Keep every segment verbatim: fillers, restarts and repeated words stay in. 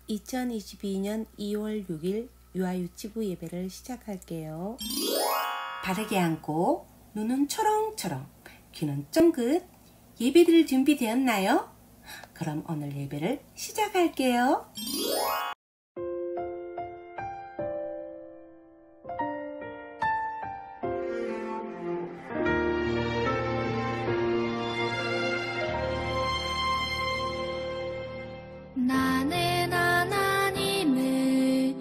이천이십이 년 이월 육일 유아유치부 예배를 시작할게요. 바르게 앉고 눈은 초롱초롱, 귀는 쫑긋. 예배드릴 준비되었나요? 그럼 오늘 예배를 시작할게요. 나는 하나님을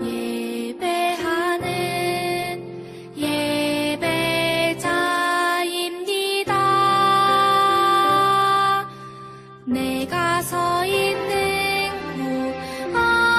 예배하는 예배자입니다. 내가 서 있는 곳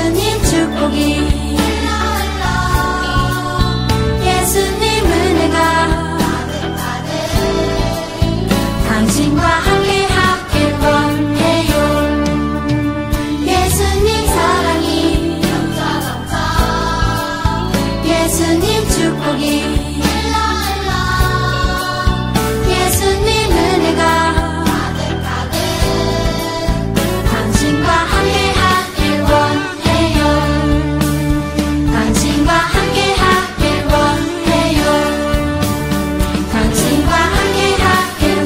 예수님 축복이 예수님 은혜가 당신과 함께 하길 원해요. 예수님 사랑이 예수님 축복이 예수님 은혜가 당신과 함께 하길 원해요. 당신과 함께 하길 원해요. 당신과 함께 하길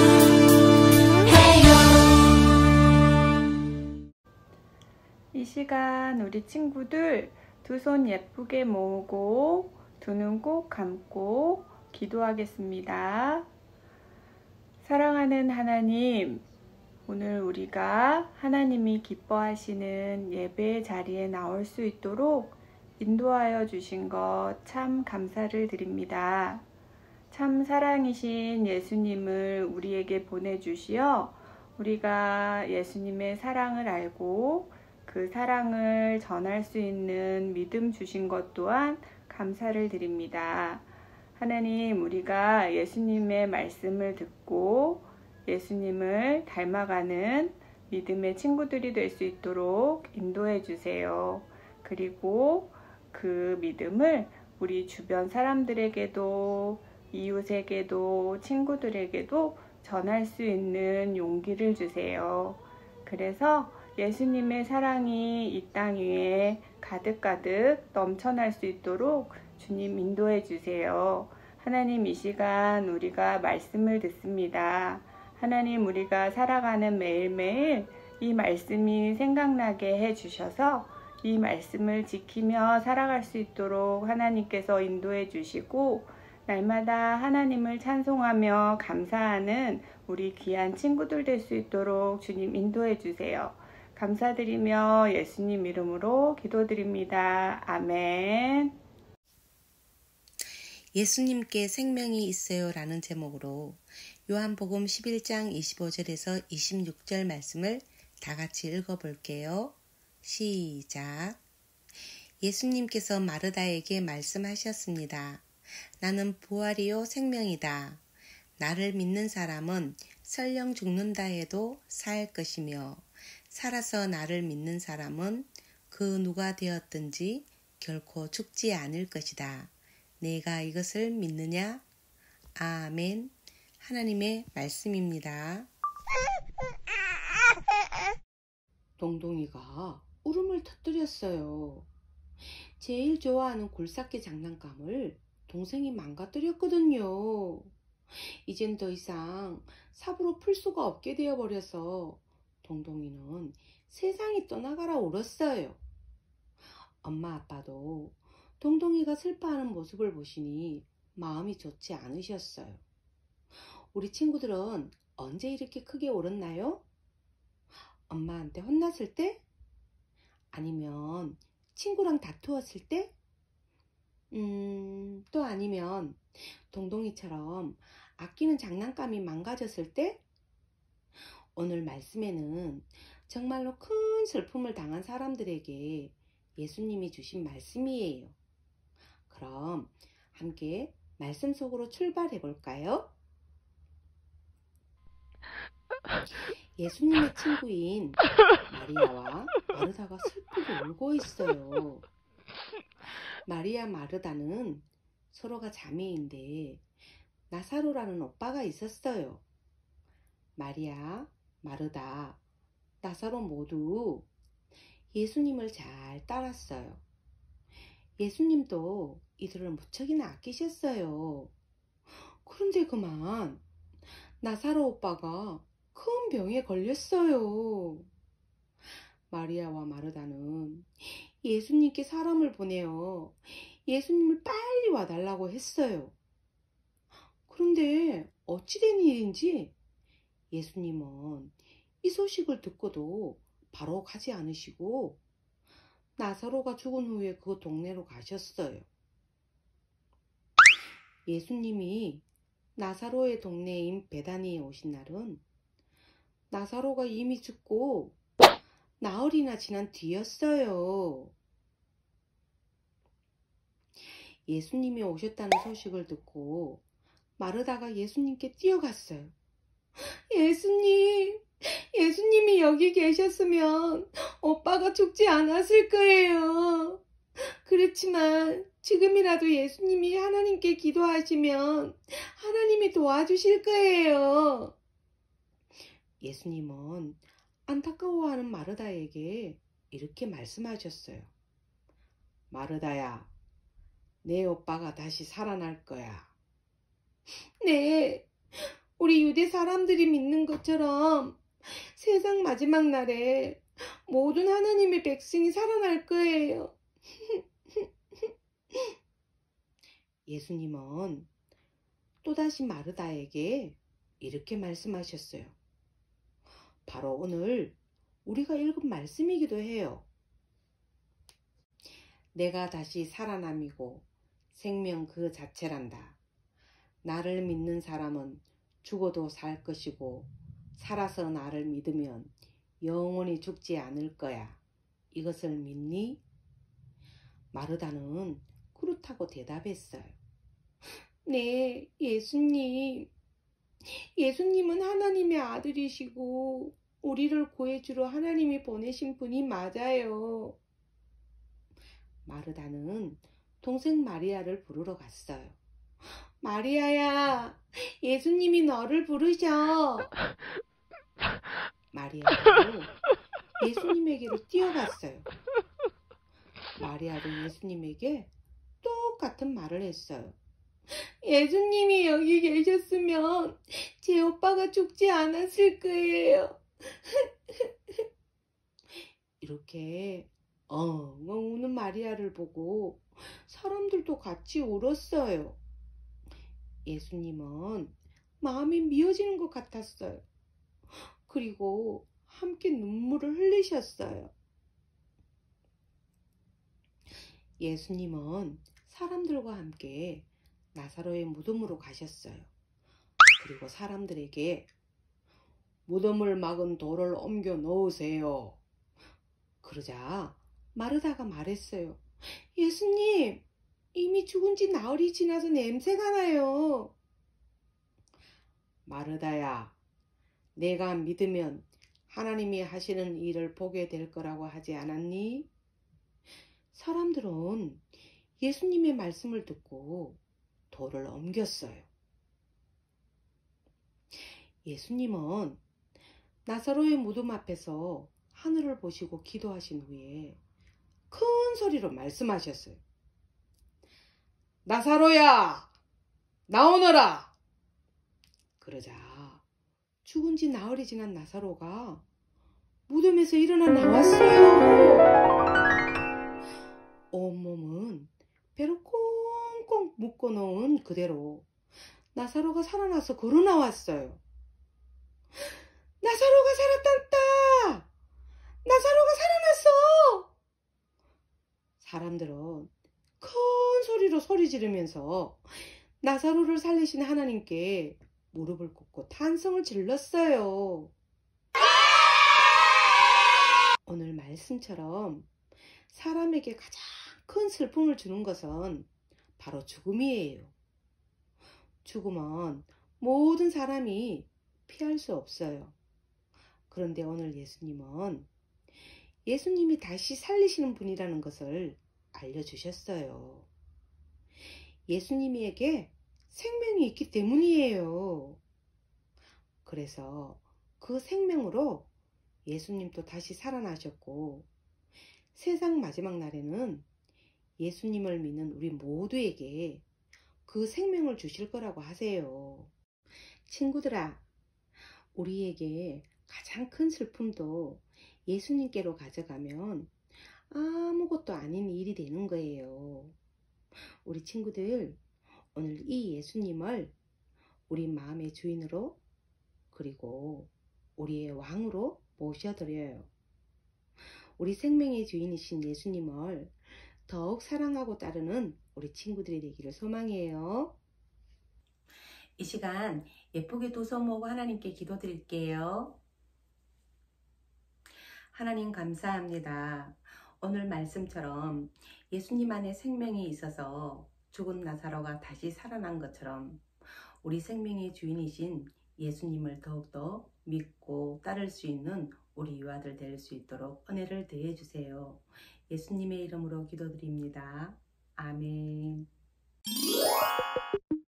원해요. 이 시간 우리 친구들 두 손 예쁘게 모으고 두 눈 꼭 감고 기도하겠습니다. 사랑하는 하나님, 오늘 우리가 하나님이 기뻐하시는 예배 자리에 나올 수 있도록 인도하여 주신 것 참 감사를 드립니다. 참 사랑이신 예수님을 우리에게 보내주시어 우리가 예수님의 사랑을 알고 그 사랑을 전할 수 있는 믿음 주신 것 또한 감사를 드립니다. 하나님, 우리가 예수님의 말씀을 듣고 예수님을 닮아가는 믿음의 친구들이 될 수 있도록 인도해 주세요. 그리고 그 믿음을 우리 주변 사람들에게도 이웃에게도 친구들에게도 전할 수 있는 용기를 주세요. 그래서 예수님의 사랑이 이 땅 위에 가득가득 넘쳐날 수 있도록 주님 인도해 주세요. 하나님, 이 시간 우리가 말씀을 듣습니다. 하나님, 우리가 살아가는 매일매일 이 말씀이 생각나게 해 주셔서 이 말씀을 지키며 살아갈 수 있도록 하나님께서 인도해 주시고 날마다 하나님을 찬송하며 감사하는 우리 귀한 친구들 될 수 있도록 주님 인도해 주세요. 감사드리며 예수님 이름으로 기도드립니다. 아멘. 예수님께 생명이 있어요 라는 제목으로 요한복음 십일 장 이십오 절에서 이십육 절 말씀을 다 같이 읽어볼게요. 시작. 예수님께서 마르다에게 말씀하셨습니다. 나는 부활이요 생명이다. 나를 믿는 사람은 설령 죽는다 해도 살 것이며 살아서 나를 믿는 사람은 그 누가 되었든지 결코 죽지 않을 것이다. 내가 이것을 믿느냐? 아멘. 하나님의 말씀입니다. 동동이가 울음을 터뜨렸어요. 제일 좋아하는 굴삭기 장난감을 동생이 망가뜨렸거든요. 이젠 더 이상 삽으로 풀 수가 없게 되어버려서 동동이는 세상이 떠나가라 울었어요. 엄마 아빠도 동동이가 슬퍼하는 모습을 보시니 마음이 좋지 않으셨어요. 우리 친구들은 언제 이렇게 크게 울었나요? 엄마한테 혼났을 때? 아니면 친구랑 다투었을 때? 음, 또 아니면 동동이처럼 아끼는 장난감이 망가졌을 때? 오늘 말씀에는 정말로 큰 슬픔을 당한 사람들에게 예수님이 주신 말씀이에요. 그럼 함께 말씀 속으로 출발해 볼까요? 예수님의 친구인 마리아와 마르다가 슬프게 울고 있어요. 마리아 마르다는 서로가 자매인데 나사로라는 오빠가 있었어요. 마리아, 마르다, 나사로 모두 예수님을 잘 따랐어요. 예수님도 이들을 무척이나 아끼셨어요. 그런데 그만 나사로 오빠가 큰 병에 걸렸어요. 마리아와 마르다는 예수님께 사람을 보내어 예수님을 빨리 와달라고 했어요. 그런데 어찌 된 일인지 예수님은 이 소식을 듣고도 바로 가지 않으시고 나사로가 죽은 후에 그 동네로 가셨어요. 예수님이 나사로의 동네인 베다니에 오신 날은 나사로가 이미 죽고 나흘이나 지난 뒤였어요. 예수님이 오셨다는 소식을 듣고 마르다가 예수님께 뛰어갔어요. 예수님, 예수님이 여기 계셨으면 오빠가 죽지 않았을 거예요. 그렇지만 지금이라도 예수님이 하나님께 기도하시면 하나님이 도와주실 거예요. 예수님은 안타까워하는 마르다에게 이렇게 말씀하셨어요. 마르다야, 내 오빠가 다시 살아날 거야. 네, 우리 유대 사람들이 믿는 것처럼 세상 마지막 날에 모든 하나님의 백성이 살아날 거예요. 예수님은 또다시 마르다에게 이렇게 말씀하셨어요. 바로 오늘 우리가 읽은 말씀이기도 해요. 내가 다시 살아남이고 생명 그 자체란다. 나를 믿는 사람은 죽어도 살 것이고 살아서 나를 믿으면 영원히 죽지 않을 거야. 이것을 믿니? 마르다는 그렇다고 대답했어요. 네, 예수님. 예수님은 하나님의 아들이시고 우리를 구해주러 하나님이 보내신 분이 맞아요. 마르다는 동생 마리아를 부르러 갔어요. 마리아야, 예수님이 너를 부르셔. 마리아도 예수님에게로 뛰어갔어요. 마리아도 예수님에게 똑같은 말을 했어요. 예수님이 여기 계셨으면 제 오빠가 죽지 않았을 거예요. 이렇게 엉엉 우는 마리아를 보고 사람들도 같이 울었어요. 예수님은 마음이 미어지는 것 같았어요. 그리고 함께 눈물을 흘리셨어요. 예수님은 사람들과 함께 나사로의 무덤으로 가셨어요. 그리고 사람들에게 무덤을 막은 돌을 옮겨 놓으세요. 그러자 마르다가 말했어요. 예수님, 이미 죽은 지 나흘이 지나서 냄새가 나요. 마르다야, 내가 믿으면 하나님이 하시는 일을 보게 될 거라고 하지 않았니? 사람들은 예수님의 말씀을 듣고 돌을 옮겼어요. 예수님은 나사로의 무덤 앞에서 하늘을 보시고 기도하신 후에 큰 소리로 말씀하셨어요. 나사로야, 나오너라! 그러자 죽은 지 나흘이 지난 나사로가 무덤에서 일어나 나왔어요. 온몸은 배로 꽁꽁 묶어놓은 그대로 나사로가 살아나서 걸어 나왔어요. 나사로가 살았단다! 나사로가 살아났어! 사람들은 큰 소리로 소리 지르면서 나사로를 살리신 하나님께 무릎을 꿇고 탄성을 질렀어요. 오늘 말씀처럼 사람에게 가장 큰 슬픔을 주는 것은 바로 죽음이에요. 죽음은 모든 사람이 피할 수 없어요. 그런데 오늘 예수님은 예수님이 다시 살리시는 분이라는 것을 알려주셨어요. 예수님에게 생명이 있기 때문이에요. 그래서 그 생명으로 예수님도 다시 살아나셨고 세상 마지막 날에는 예수님을 믿는 우리 모두에게 그 생명을 주실 거라고 하세요. 친구들아, 우리에게 가장 큰 슬픔도 예수님께로 가져가면 아무것도 아닌 일이 되는 거예요. 우리 친구들, 오늘 이 예수님을 우리 마음의 주인으로 그리고 우리의 왕으로 모셔드려요. 우리 생명의 주인이신 예수님을 더욱 사랑하고 따르는 우리 친구들이 되기를 소망해요. 이 시간 예쁘게 두 손 모으고 하나님께 기도드릴게요. 하나님 감사합니다. 오늘 말씀처럼 예수님 안에 생명이 있어서 죽은 나사로가 다시 살아난 것처럼 우리 생명의 주인이신 예수님을 더욱더 믿고 따를 수 있는 우리 유아들 될 수 있도록 은혜를 더해 주세요. 예수님의 이름으로 기도드립니다. 아멘.